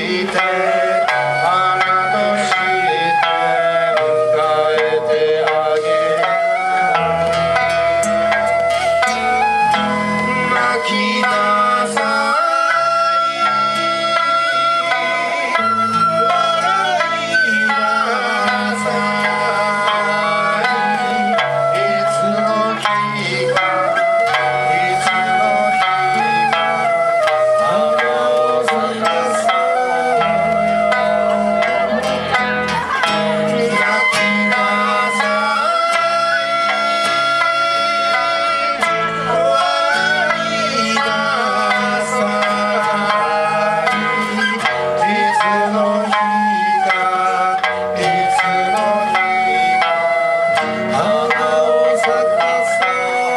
して花として迎えてあげる泣きなさい笑いなさいいつの日かいつの日か花を咲かそうよ泣きなさい笑いなさいいつの日かいつの日か花を咲かそう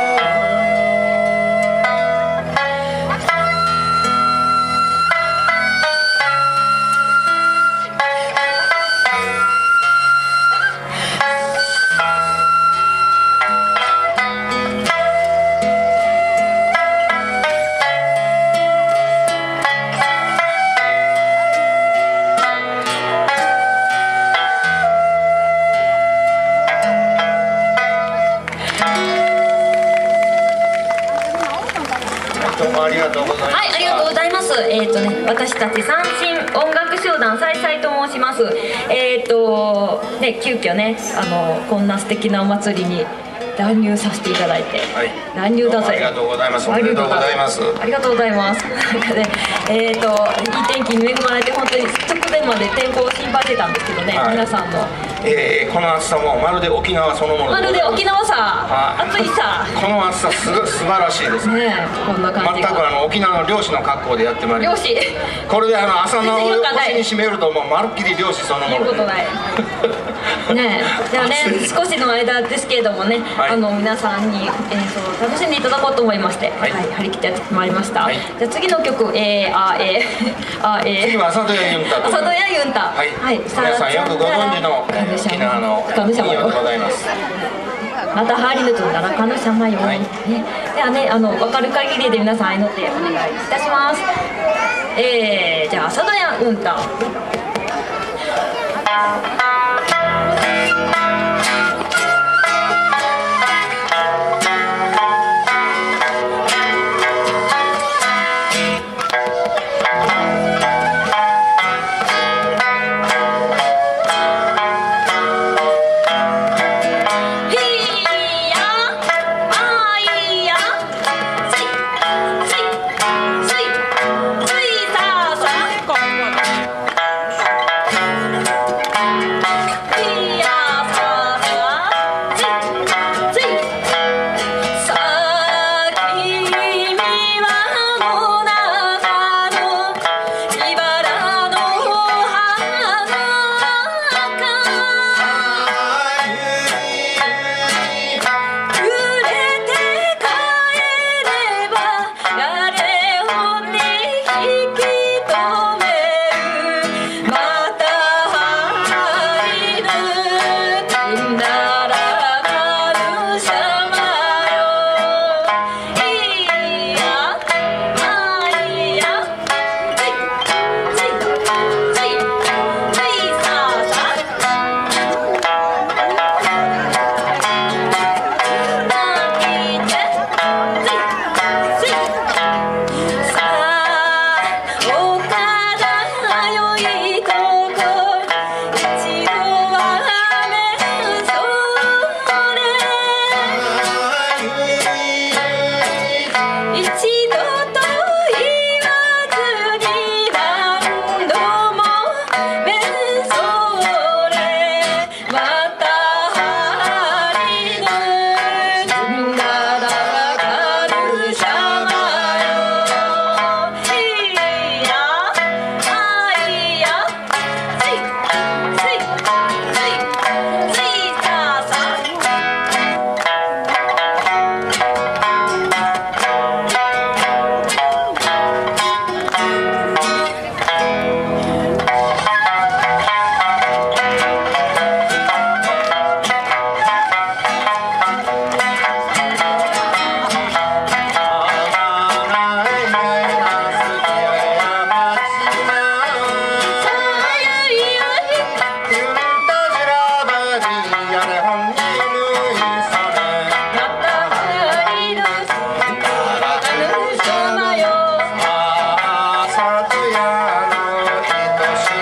どうもありがとうございます。 はい、ありがとうございます。私たち三振音楽集団さいさいと申します。急遽ね、こんな素敵なお祭りに乱入させていただいて、 はい、 乱入だぜ。 ありがとうございます。おめでとうございます。 ありがとうございます。なんかね、いい天気に恵まれて本当に直前まで天候を心配してたんですけどね、 はい、 皆さんの。 この暑さもまるで沖縄そのものまるで沖縄さ、暑いさ。 この暑さ素晴らしいですね。 こんな感じが。 全く沖縄の漁師の格好でやってまいります。 漁師。 これで朝の腰に締めるともうまるっきり漁師そのもので。 言うことない。ねえ、じゃあね、少しの間ですけれどもね、皆さんに演奏を楽しんでいただこうと思いまして、はい、張り切ってやってまいりました。じゃあ次の曲、次は佐渡屋ユンタ。 佐渡屋ユンタ。 はい。皆さんよくご存知の沖縄の民謡でございます。 またハリヌトンだら神様よ。ではね、分かる限りで皆さん合いの手お願いいたします。じゃあ佐渡屋ユンタ。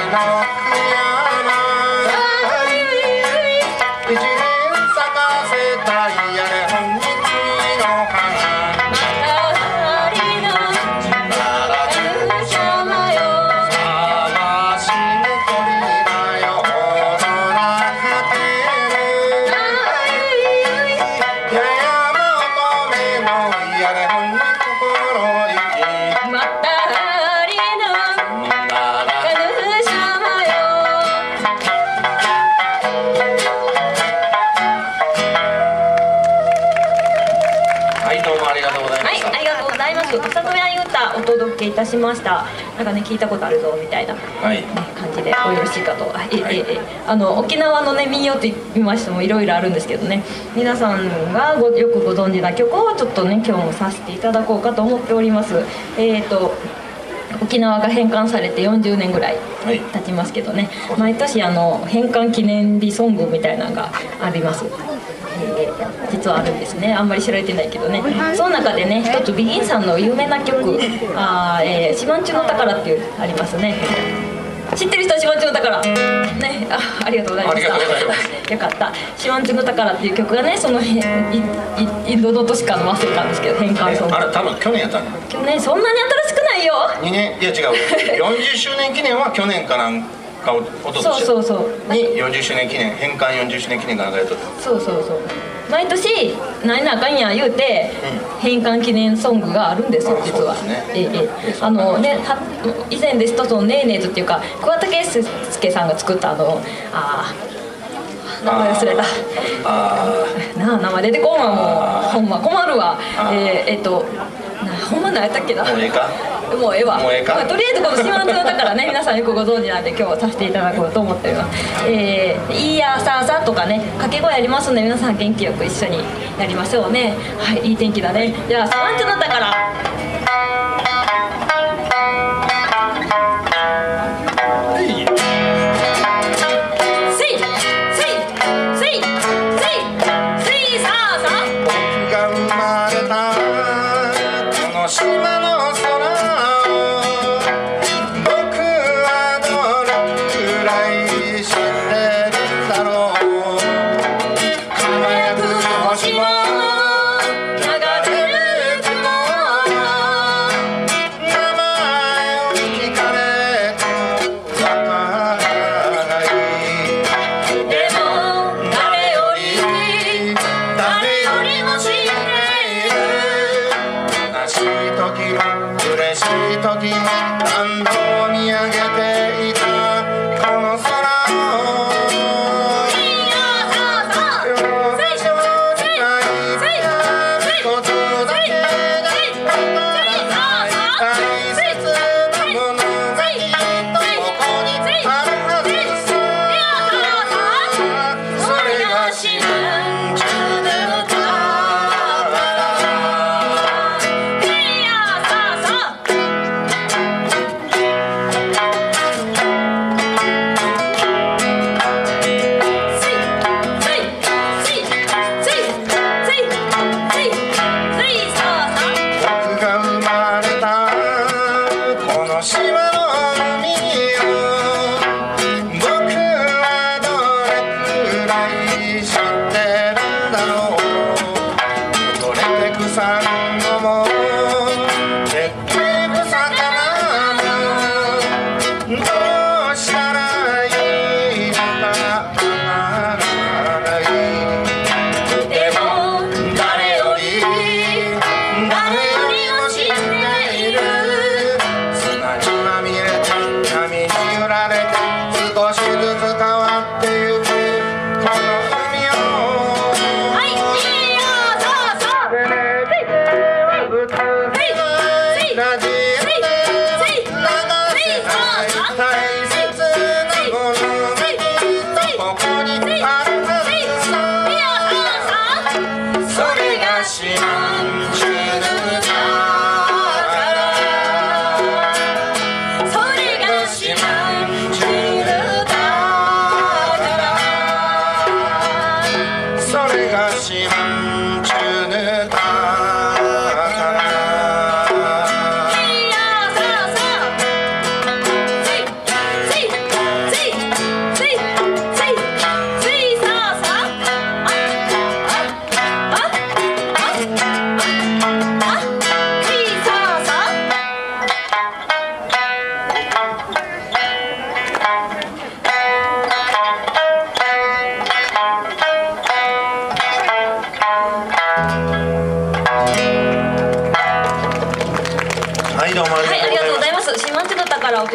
一輪咲かせたいやれ本日の花またりのしゃまよ探し求めだよ大空果てるややま乙女のやれ本に心意気またりのならしゃまよはいどうもありがとうございまはい、 した。 ありがとうございます。里親歌お届けいたしました。なんかね聞いたことあるぞみたいな、 はい感じでおよろしいかと。 はい沖縄のね民謡と言いましてもいろいろあるんですけどね、皆さんがよくご存知な曲をちょっとね今日もさせていただこうかと思っております。沖縄が返還されて40年ぐらいはい経ちますけどね、毎年返還記念日ソングみたいなのがあります。実はあるんですね。あんまり知られてないけどね。その中でね一つビギンさんの有名な曲「四万十の宝」っていうありますね。知ってる人は四万十の宝ね。ありがとうございました。 ありがとうございますよかった。四万十の宝っていう曲がねそのインドの都市からの忘れたんですけど返還ソング。 あれ多分去年やったの。 去年そんなに新しくないよ。 2年いや違う40周年記念は去年かなんかおととしそうそうに40周年記念返還40周年記念かなんかやっとった。 そう毎年何なあかんや言うて、返還記念ソングがあるんですよ実は。 そうですね以前ですとそのネーネーズっていうか桑田佳祐さんが作った名前忘れたなあ名前出てこんわもうほんま困るわ。ほんま何やったっけな。 もうええか。 もうええわ。 もうええかまあとりあえずこの四万十の宝ね皆さんよくご存知なんで今日はさせていただこうと思っております。いいやさあさとかね掛け声ありますので皆さん元気よく一緒にやりましょうね。はいいい天気だね。じゃあ四万十の宝。 が生まれたこの島の空を僕はどれくらい知ってるだろう。輝く星も流れる雲も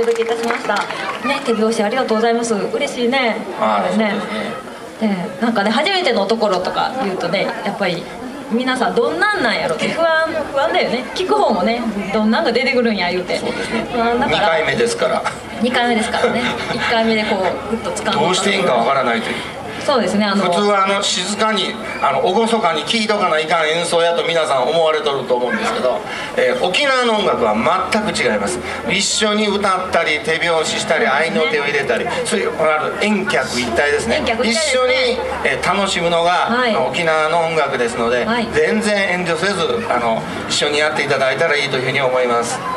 届けいたしましたね。手拍子ありがとうございます。嬉しいね。ね。なんかね、初めてのところとか言うとね、やっぱり皆さんどんなんなんやろって不安だよね。聞く方もね、どんなんが出てくるんや言うて。 そうですね。 だから 2回目ですから。 2回目ですからね。1回目でこうグッと掴んで。 どうしていいんかわからないという。 そうですね。 普通は静かに厳かに聴いとかないかん演奏やと皆さん思われとると思うんですけど、沖縄の音楽は全く違います。一緒に歌ったり手拍子したり合いの手を入れたり、そういう遠客一体ですね。一緒に楽しむのが沖縄の音楽ですので、全然遠慮せず一緒にやっていただいたらいいというふうに思います。